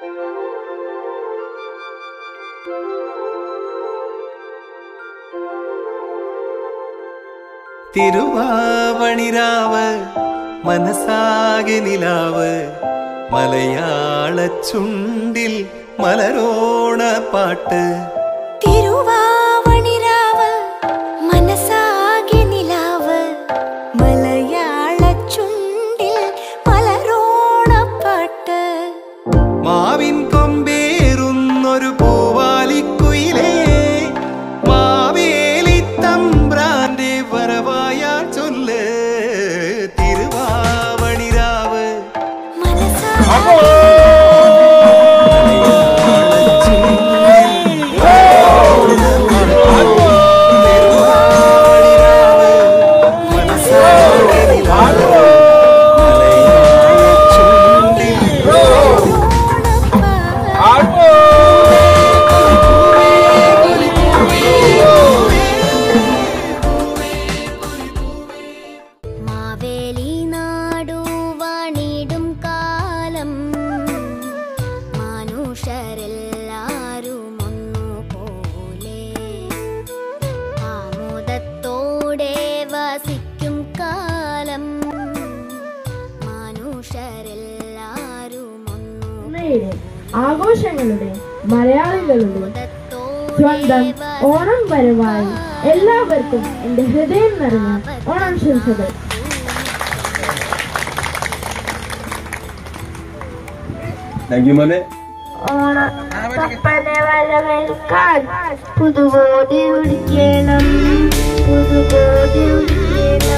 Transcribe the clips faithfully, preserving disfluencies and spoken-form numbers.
തിരുവാവണിരാവ് മനസാകെ നിലാവ് മലയാള ചുണ്ടിൽ മലരോണ പാട്ട്. തിരുവാവണിരാവ് മനസാകെ നിലാവ് മലയാള ചുണ്ടിൽ മലരോണ പാട്ട്. മാവിൻ കൊമ്പേറുന്നൊരു പൂവാലിക്കുയിലേ മാവേലി തമ്പ്രാന്റെ വരവായാ ചൊല്ല്. തിരുവാവണിരാവ് മനസാകെ ആഘോഷങ്ങളുടെ മലയാളികളുടെ സ്വന്തം ഓണം വരവായി എല്ലാവർക്കും എന്റെ ഹൃദയം നിറഞ്ഞ ഓണാശംസകൾ. ഓണത്തപ്പനെ വരവേൽക്കാൻ പുതുകോടി ഉടുക്കണം, പുതുകോടി ഉടുക്കണം.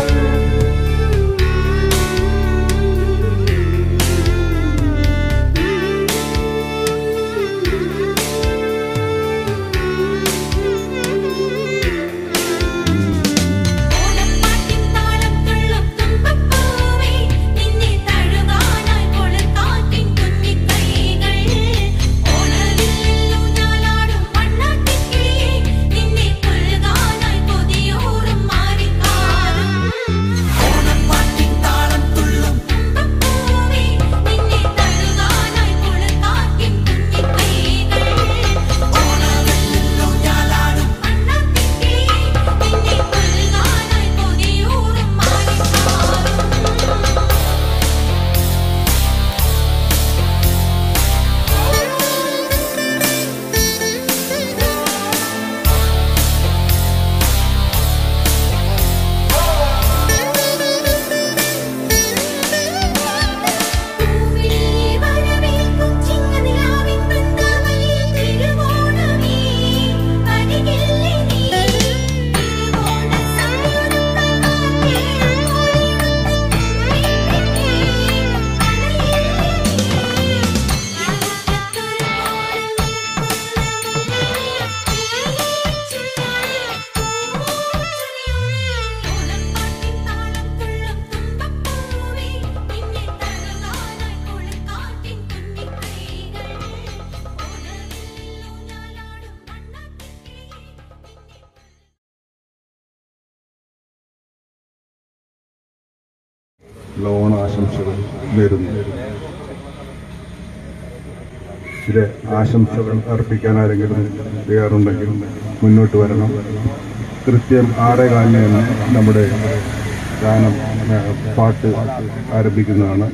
ഓണാശംസകൾ നേരുന്നു. ചില ആശംസകൾ അർപ്പിക്കാൻ ആരെങ്കിലും തയ്യാറുണ്ടെങ്കിൽ മുന്നോട്ട് വരണം. കൃത്യം ആറേ കാലിന് തന്നെ നമ്മുടെ ഗാനം പാട്ട് ആരംഭിക്കുന്നതാണ്.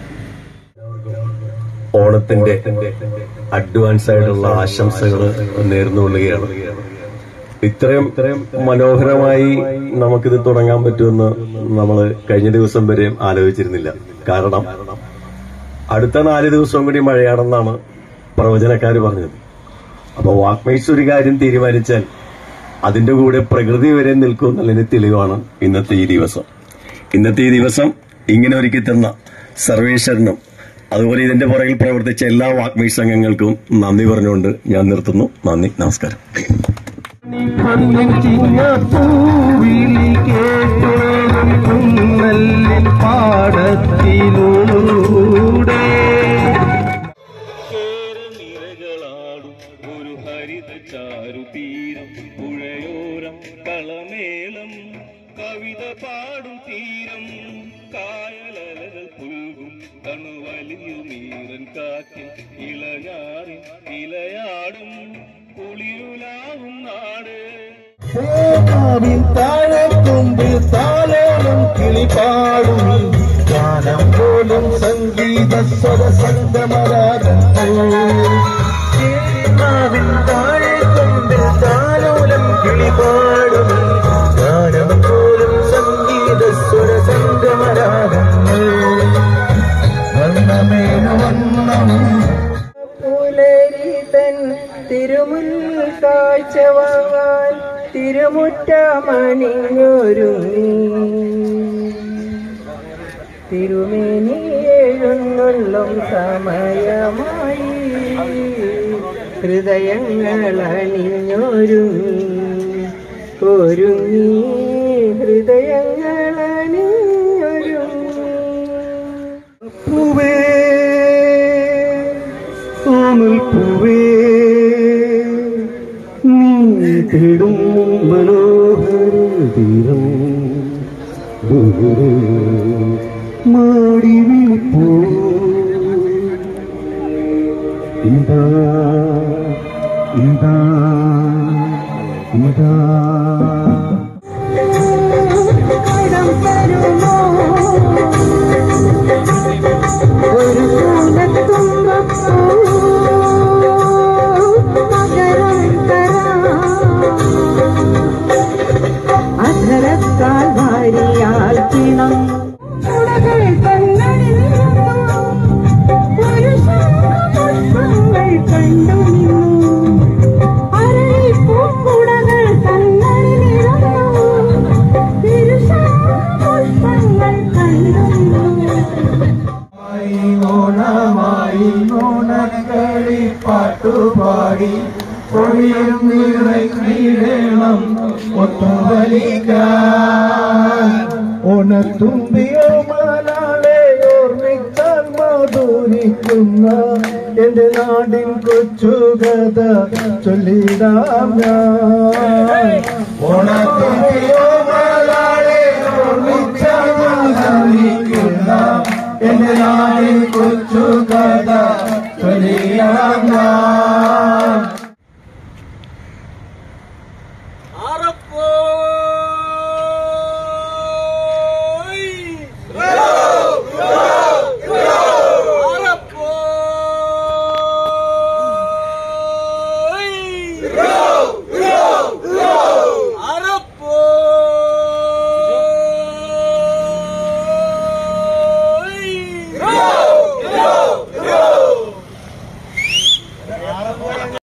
ഓണത്തിന്റെ അഡ്വാൻസ് ആയിട്ടുള്ള ആശംസകൾ നേർന്നുകൊള്ളുകയാണ്. ഇത്രയും ഇത്രയും മനോഹരമായി നമുക്കിത് തുടങ്ങാൻ പറ്റുമെന്ന് നമ്മൾ കഴിഞ്ഞ ദിവസം വരെ ആലോചിച്ചിരുന്നില്ല. കാരണം അടുത്ത നാല് ദിവസവും കൂടി മഴയാണെന്നാണ് പ്രവചനക്കാർ പറഞ്ഞത്. അപ്പൊ വാക്മേഴ്സ് ഒരു കാര്യം തീരുമാനിച്ചാൽ അതിന്റെ കൂടെ പ്രകൃതി വരെ നിൽക്കും എന്നുള്ളതിന് തെളിവാണ് ഇന്നത്തെ ഈ ദിവസം. ഇന്നത്തെ ഈ ദിവസം ഇങ്ങനെ ഒരുക്കി തന്ന സർവേശ്വരനും അതുപോലെ ഇതിന്റെ പുറകിൽ പ്രവർത്തിച്ച എല്ലാ വാക്മേഴ്സ് അംഗങ്ങൾക്കും നന്ദി പറഞ്ഞുകൊണ്ട് ഞാൻ നിർത്തുന്നു. നന്ദി, നമസ്കാരം. പാടത്തിലൂടെ ഒരു ഹരിത ചാരുതീരം പുഴയോരം കളമേളം കവിത പാടും തീരം കായലലകൾ പുൽകും കണുവ പകലിൽ കാറ്റിൽ ഇളഞ്ഞാറിൻ ഇലയാടും കുളിരുലാവും നാട്. താഴെ കൊമ്പിൽ താലോലം കിളിപാടും ഗാനം പോലും സംഗീത സ്വര സംഗമരാഗങ്ങൾ. താഴെ കൊമ്പിൽ താലോലം കിളിപാടും ഗാനം പോലും സംഗീത സ്വര സംഗമരാഗങ്ങൾ. വണ്ണമേനു വണ്ണം പുലരിതൻ തിരുമുൽ കാഴ്ച വാങ്ങാൻ തിരുമുറ്റമണിഞ്ഞൊരുങ്ങി തിരുമേനി എഴുന്നള്ളും സമയമായി ഹൃദയങ്ങൾ അണിഞ്ഞൊരുങ്ങി ഒരുങ്ങി ഹൃദയങ്ങൾ അണിഞ്ഞൊരുങ്ങി. പൂവേ കോമൽ പൂവേ നീ തേടും മനോഹര തീരം മാടി വിളിപ്പോ ഇതാ ഇതാ ഇതാ. ഒരു പൂലത്തുമ്പപ്പൂ മകരം തരാം അധരത്താൽ വാരിയാൽ കിണം ഉടകൾ കണ്ണടിഞ്ഞു ഒരു ശംഖുപുഷ്പങ്ങൾ കണ്ടു നിന്നു അരളിപ്പൂക്കുടകൾ കണ്ണടിഞ്ഞിരുന്നു ഇരു ശംഖുപുഷ്പങ്ങൾ കണ്ടു നിന്നു. ഓണമായി ഓണക്കളി പാട്ടുപാടി പൊഴിയും നിറയ്ക്കണം ഒത്തുവലിക്കാൻ. ഓണത്തുമ്പിയോ മാലാളെ ഓർമ്മിച്ചാൽ മധുരിക്കുന്ന എന്റെ നാടിൻ കൊച്ചുകഥ ചൊല്ലിടാം ഞാൻ. ഓണത്തുമ്പിയോ മാലാളെ ഓർമ്മിച്ചാൽ മധുരിക്കുന്ന എന്റെ നാടിൻ കൊച്ചുകഥ ചൊല്ലിടാം ഞാൻ.